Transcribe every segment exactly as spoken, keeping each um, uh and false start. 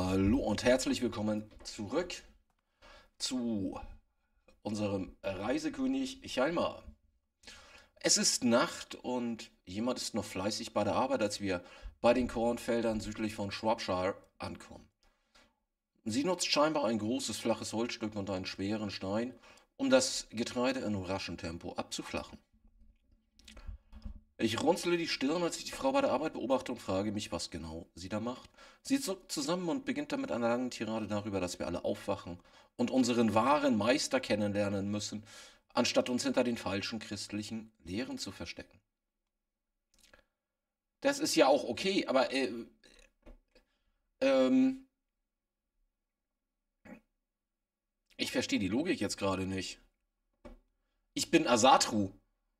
Hallo und herzlich willkommen zurück zu unserem Reisekönig Chalmar. Es ist Nacht und jemand ist noch fleißig bei der Arbeit, als wir bei den Kornfeldern südlich von Shropshire ankommen. Sie nutzt scheinbar ein großes flaches Holzstück und einen schweren Stein, um das Getreide in raschem Tempo abzuflachen. Ich runzle die Stirn, als ich die Frau bei der Arbeit beobachte und frage mich, was genau sie da macht. Sie zuckt zusammen und beginnt damit einer langen Tirade darüber, dass wir alle aufwachen und unseren wahren Meister kennenlernen müssen, anstatt uns hinter den falschen christlichen Lehren zu verstecken. Das ist ja auch okay, aber äh, ähm, ich verstehe die Logik jetzt gerade nicht. Ich bin Asatru.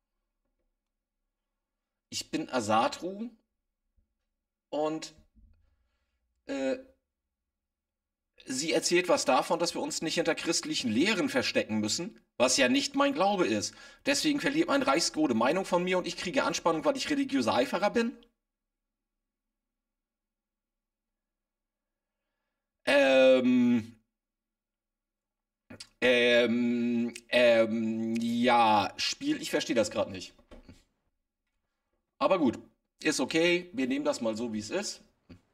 Ich bin Asatru und äh, sie erzählt was davon, dass wir uns nicht hinter christlichen Lehren verstecken müssen, was ja nicht mein Glaube ist. Deswegen verliert mein Reichsgode Meinung von mir und ich kriege Anspannung, weil ich religiöser Eiferer bin? Ähm, ähm, ähm, ja, Spiel, ich verstehe das gerade nicht. Aber gut, ist okay, wir nehmen das mal so, wie es ist.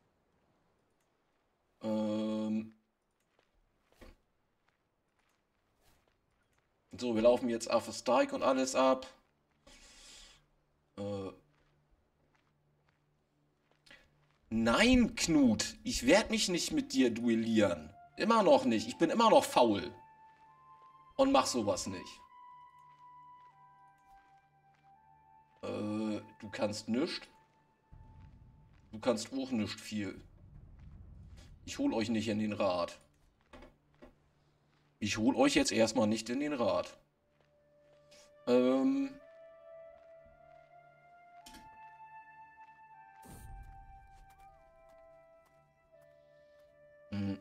Ähm, so, wir laufen jetzt auf das Steig und alles ab. Äh, Nein, Knut, ich werde mich nicht mit dir duellieren. Immer noch nicht. Ich bin immer noch faul und mach sowas nicht. Äh, du kannst nischt. Du kannst auch nischt viel. Ich hol euch nicht in den Rat. Ich hol euch jetzt erstmal nicht in den Rat. Ähm. hm.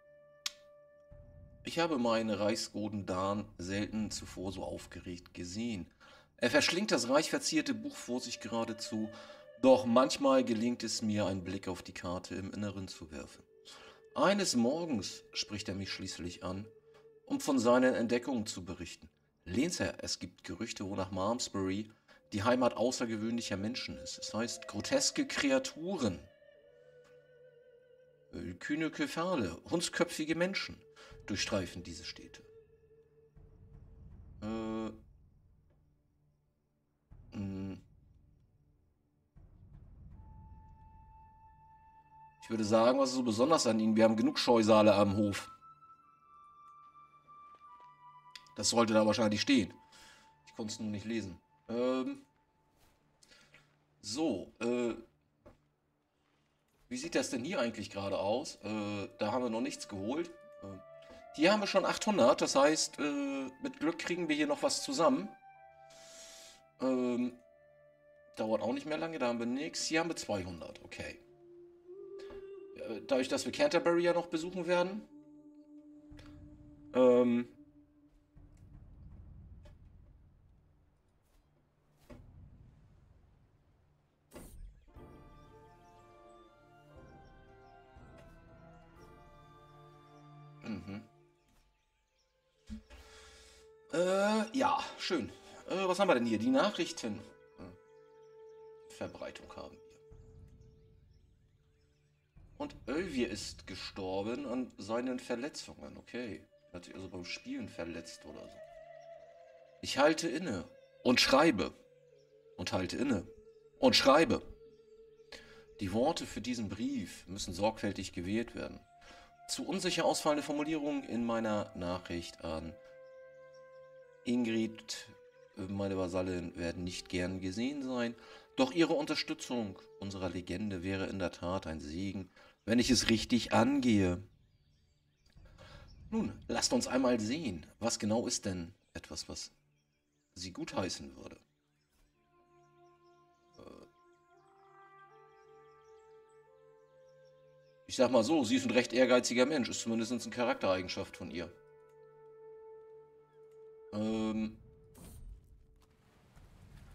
Ich habe meinen Reichsgoden Dan selten zuvor so aufgeregt gesehen. Er verschlingt das reich verzierte Buch vor sich geradezu, doch manchmal gelingt es mir, einen Blick auf die Karte im Inneren zu werfen. Eines Morgens spricht er mich schließlich an, um von seinen Entdeckungen zu berichten. Lehnsherr, es gibt Gerüchte, wonach Malmesbury die Heimat außergewöhnlicher Menschen ist. Es heißt, groteske Kreaturen, äh, kühne Kephale, hundsköpfige Menschen durchstreifen diese Städte. Äh, mh, ich würde sagen, was ist so besonders an ihnen? Wir haben genug Scheusale am Hof. Das sollte da wahrscheinlich stehen. Ich konnte es nur nicht lesen. Ähm, so, äh, wie sieht das denn hier eigentlich gerade aus? Äh, da haben wir noch nichts geholt. Äh, hier haben wir schon achthundert, das heißt, äh, mit Glück kriegen wir hier noch was zusammen. Ähm, dauert auch nicht mehr lange, da haben wir nichts. Hier haben wir zweihundert, okay. Äh, dadurch, dass wir Canterbury ja noch besuchen werden. Ähm, mhm. Äh, ja, schön. Äh, was haben wir denn hier? Die Nachrichten. Äh, Verbreitung haben wir. Und Ölvier ist gestorben an seinen Verletzungen. Okay. Hat sich also beim Spielen verletzt oder so. Ich halte inne und schreibe. Und halte inne und schreibe. Die Worte für diesen Brief müssen sorgfältig gewählt werden. Zu unsicher ausfallende Formulierungen in meiner Nachricht an Ingrid, meine Vasallin, werden nicht gern gesehen sein, doch ihre Unterstützung unserer Legende wäre in der Tat ein Segen, wenn ich es richtig angehe. Nun, lasst uns einmal sehen, was genau ist denn etwas, was sie gutheißen würde. Äh, Ich sag mal so, sie ist ein recht ehrgeiziger Mensch, ist zumindest eine Charaktereigenschaft von ihr. Ähm,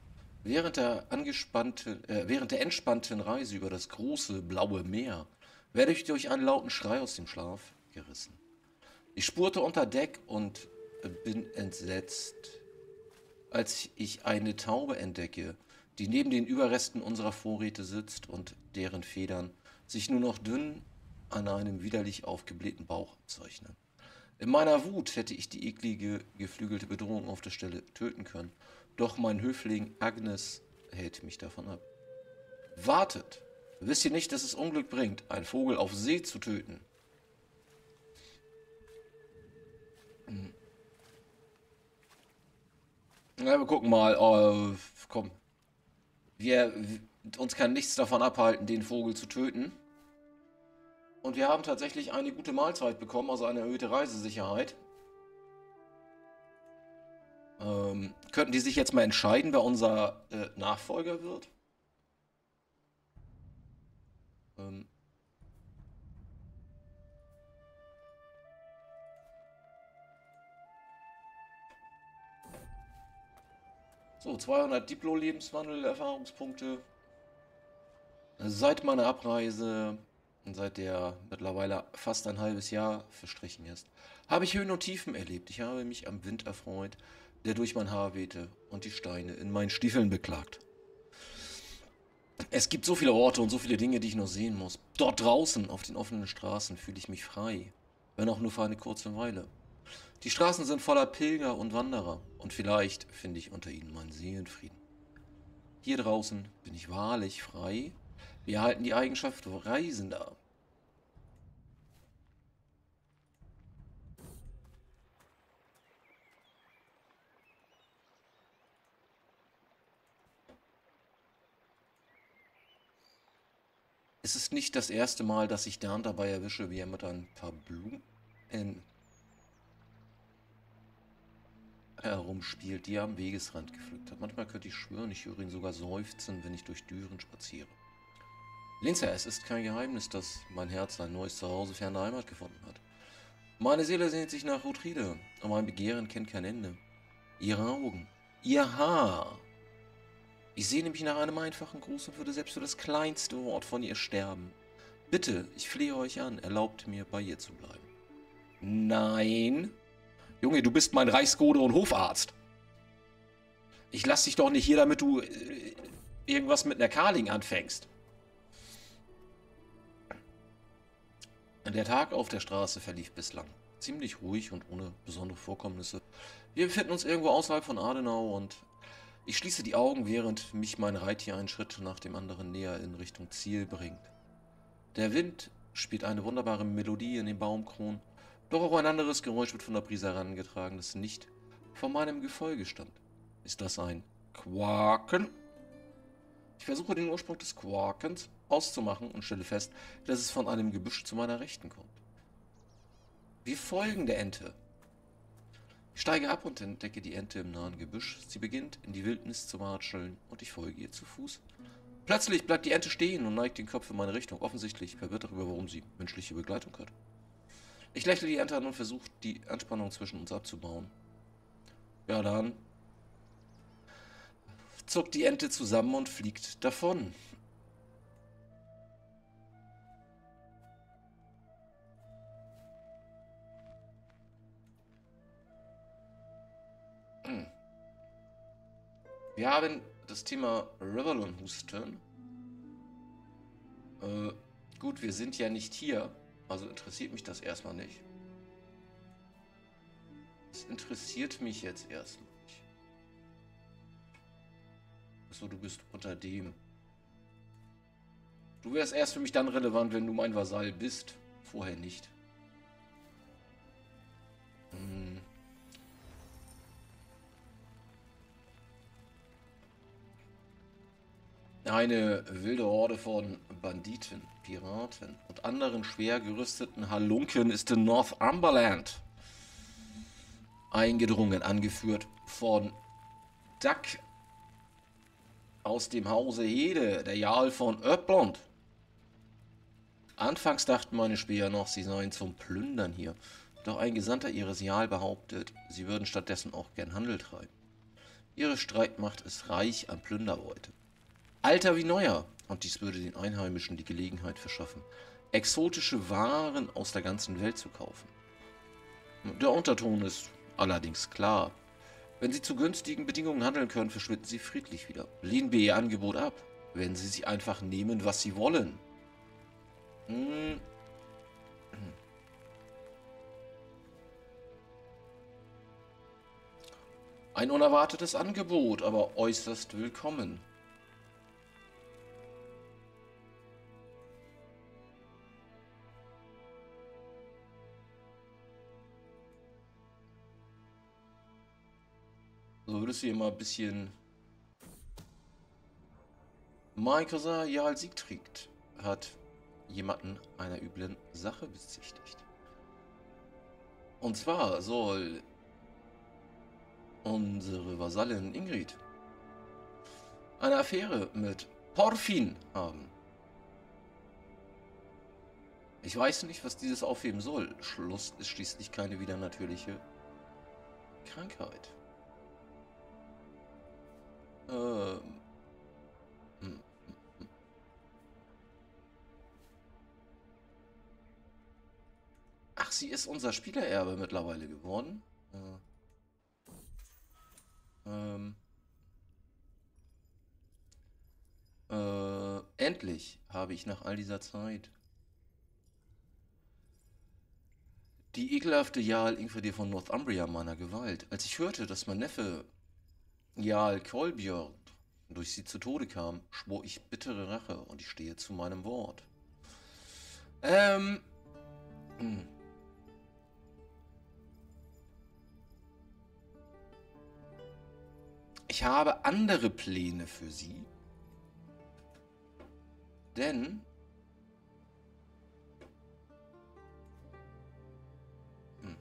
während der angespannten, äh, während der entspannten Reise über das große blaue Meer werde ich durch einen lauten Schrei aus dem Schlaf gerissen. Ich spurte unter Deck und bin entsetzt, als ich eine Taube entdecke, die neben den Überresten unserer Vorräte sitzt und deren Federn sich nur noch dünn an einem widerlich aufgeblähten Bauch abzeichnen. In meiner Wut hätte ich die eklige, geflügelte Bedrohung auf der Stelle töten können, doch mein Höfling Agnes hält mich davon ab. Wartet! Wisst ihr nicht, dass es Unglück bringt, einen Vogel auf See zu töten? Hm. Na, wir gucken mal. Oh, komm. Wir, uns kann nichts davon abhalten, den Vogel zu töten. Und wir haben tatsächlich eine gute Mahlzeit bekommen, also eine erhöhte Reisesicherheit. Ähm, könnten die sich jetzt mal entscheiden, wer unser äh, Nachfolger wird? Ähm. So, zweihundert Diplo-Lebenswandel-Erfahrungspunkte. Seit meiner Abreise, seit der mittlerweile fast ein halbes Jahr verstrichen ist, habe ich Höhen und Tiefen erlebt. Ich habe mich am Wind erfreut, der durch mein Haar wehte und die Steine in meinen Stiefeln beklagt. Es gibt so viele Orte und so viele Dinge, die ich noch sehen muss. Dort draußen auf den offenen Straßen fühle ich mich frei, wenn auch nur für eine kurze Weile. Die Straßen sind voller Pilger und Wanderer und vielleicht finde ich unter ihnen meinen Seelenfrieden. Hier draußen bin ich wahrlich frei. Wir erhalten die Eigenschaft Reisender. Es ist nicht das erste Mal, dass ich Dan dabei erwische, wie er mit ein paar Blumen herumspielt, die er am Wegesrand gepflückt hat. Manchmal könnte ich schwören, ich höre ihn sogar seufzen, wenn ich durch Düren spaziere. Linzer, es ist kein Geheimnis, dass mein Herz ein neues Zuhause fern der Heimat gefunden hat. Meine Seele sehnt sich nach Rotride, und mein Begehren kennt kein Ende. Ihre Augen, ihr Haar. Ich sehne mich nach einem einfachen Gruß und würde selbst für das kleinste Wort von ihr sterben. Bitte, ich flehe euch an, erlaubt mir, bei ihr zu bleiben. Nein. Junge, du bist mein Reichsgode und Hofarzt. Ich lass dich doch nicht hier, damit du äh, irgendwas mit einer Karling anfängst. Der Tag auf der Straße verlief bislang ziemlich ruhig und ohne besondere Vorkommnisse. Wir befinden uns irgendwo außerhalb von Adenau und ich schließe die Augen, während mich mein Reittier einen Schritt nach dem anderen näher in Richtung Ziel bringt. Der Wind spielt eine wunderbare Melodie in den Baumkronen, doch auch ein anderes Geräusch wird von der Brise herangetragen, das nicht vor meinem Gefolge stammt. Ist das ein Quaken? Ich versuche den Ursprung des Quakens auszumachen und stelle fest, dass es von einem Gebüsch zu meiner Rechten kommt. Wir folgen der Ente. Ich steige ab und entdecke die Ente im nahen Gebüsch. Sie beginnt in die Wildnis zu watscheln und ich folge ihr zu Fuß. Plötzlich bleibt die Ente stehen und neigt den Kopf in meine Richtung, offensichtlich verwirrt darüber, warum sie menschliche Begleitung hat. Ich lächle die Ente an und versuche, die Anspannung zwischen uns abzubauen. Ja, dann zuckt die Ente zusammen und fliegt davon. Hm. Wir haben das Thema Revelon-Husten. Äh, gut, wir sind ja nicht hier, also interessiert mich das erstmal nicht. Es interessiert mich jetzt erstmal nicht. Achso, du bist unter dem. Du wärst erst für mich dann relevant, wenn du mein Vasall bist. Vorher nicht. Hm. Eine wilde Horde von Banditen, Piraten und anderen schwer gerüsteten Halunken ist in Northumberland eingedrungen, angeführt von Duck aus dem Hause Hede, der Jarl von Öppland. Anfangs dachten meine Späher noch, sie seien zum Plündern hier, doch ein Gesandter ihres Jarl behauptet, sie würden stattdessen auch gern Handel treiben. Ihre Streitmacht ist reich an Plünderbeute. Alter wie neuer, und dies würde den Einheimischen die Gelegenheit verschaffen, exotische Waren aus der ganzen Welt zu kaufen. Der Unterton ist allerdings klar. Wenn Sie zu günstigen Bedingungen handeln können, verschwinden Sie friedlich wieder. Lehnen wir Ihr Angebot ab, wenn Sie sich einfach nehmen, was Sie wollen. Hm. Ein unerwartetes Angebot, aber äußerst willkommen. So würdest du hier mal ein bisschen... Mein Cousin Jarl Siegfried hat jemanden einer üblen Sache bezichtigt. Und zwar soll unsere Vasallin Ingrid eine Affäre mit Porfin haben. Ich weiß nicht, was dieses aufheben soll. Schluss ist schließlich keine widernatürliche Krankheit. Ähm. Hm. Ach, sie ist unser Spielererbe mittlerweile geworden. Äh. Ähm. Äh, endlich habe ich nach all dieser Zeit die ekelhafte Jarl Ingvidir von Northumbria meiner Gewalt. Als ich hörte, dass mein Neffe Jarl Kolbjörn durch sie zu Tode kam, schwor ich bittere Rache und ich stehe zu meinem Wort. Ähm. Hm. Ich habe andere Pläne für sie. Denn... Hm.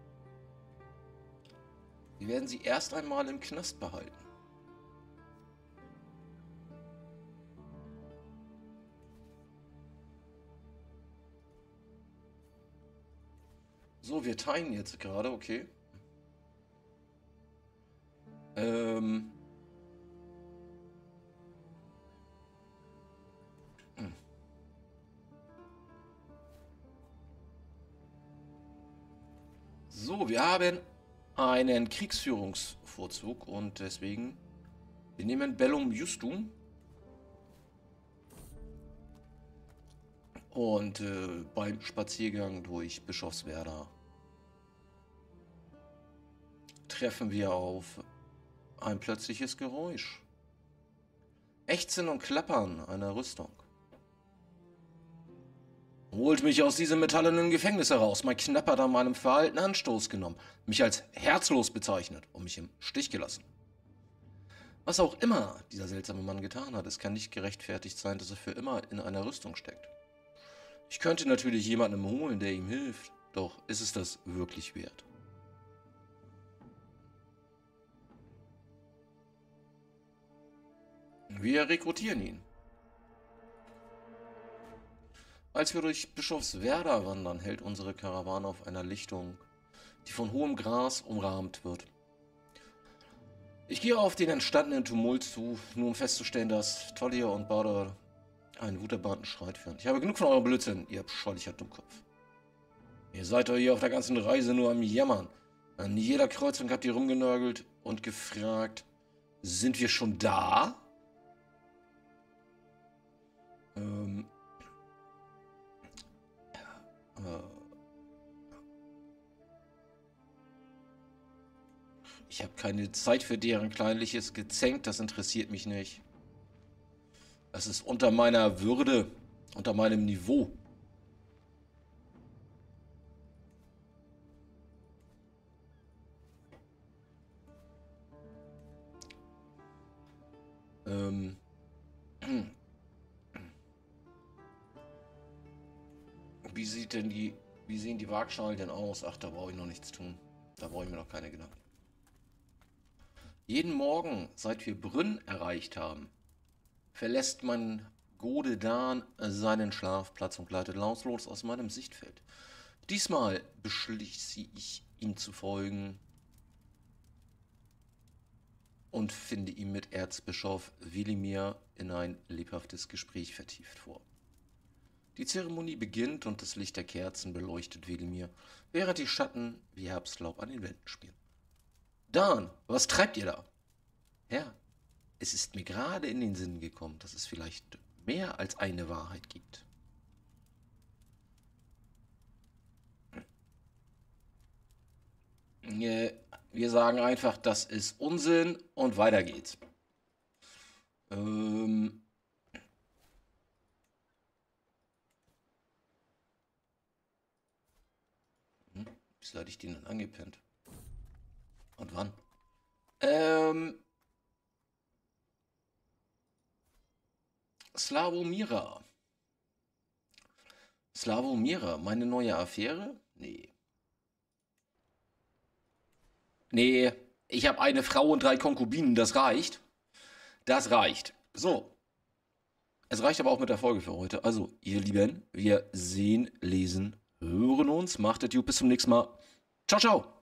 Wir werden sie erst einmal im Knast behalten. So, wir teilen jetzt gerade, okay. Ähm... So, wir haben einen Kriegsführungsvorzug und deswegen, wir nehmen Bellum Justum und äh, beim Spaziergang durch Bischofswerda treffen wir auf ein plötzliches Geräusch. Ächzen und Klappern einer Rüstung. Holt mich aus diesem metallenen Gefängnis heraus. Mein Knapp hat an meinem Verhalten Anstoß genommen, mich als herzlos bezeichnet und mich im Stich gelassen. Was auch immer dieser seltsame Mann getan hat, es kann nicht gerechtfertigt sein, dass er für immer in einer Rüstung steckt. Ich könnte natürlich jemanden holen, der ihm hilft, doch ist es das wirklich wert? Wir rekrutieren ihn. Als wir durch Bischofswerda wandern, hält unsere Karawane auf einer Lichtung, die von hohem Gras umrahmt wird. Ich gehe auf den entstandenen Tumult zu, nur um festzustellen, dass Tollier und Bader einen wuterbarten Streit führen. Ich habe genug von eurem Blödsinn, ihr abscheulicher Dummkopf. Ihr seid doch hier auf der ganzen Reise nur am Jammern. An jeder Kreuzung habt ihr rumgenörgelt und gefragt, sind wir schon da? Ähm... Ich habe keine Zeit für deren kleinliches Gezänk, das interessiert mich nicht. Das ist unter meiner Würde, unter meinem Niveau. Ähm... Wie sieht denn die, wie sehen die Waagschalen denn aus? Ach, da brauche ich noch nichts tun. Da brauche ich mir noch keine Gedanken. Jeden Morgen, seit wir Brünn erreicht haben, verlässt mein Godedan seinen Schlafplatz und gleitet lautlos aus meinem Sichtfeld. Diesmal beschließe ich, ihm zu folgen und finde ihn mit Erzbischof Wilimir in ein lebhaftes Gespräch vertieft vor. Die Zeremonie beginnt und das Licht der Kerzen beleuchtet Welemir, während die Schatten wie Herbstlaub an den Wänden spielen. Dan, was treibt ihr da? Herr, es ist mir gerade in den Sinn gekommen, dass es vielleicht mehr als eine Wahrheit gibt. Äh, Wir sagen einfach, das ist Unsinn und weiter geht's. Ähm. Hm, wieso hatte ich den dann angepennt? Und wann? Ähm. Slavomira. Slavomira, meine neue Affäre? Nee. Nee, ich habe eine Frau und drei Konkubinen, das reicht. Das reicht. So, es reicht aber auch mit der Folge für heute. Also, ihr Lieben, wir sehen, lesen, hören uns. Macht es gut, bis zum nächsten Mal. Ciao, ciao.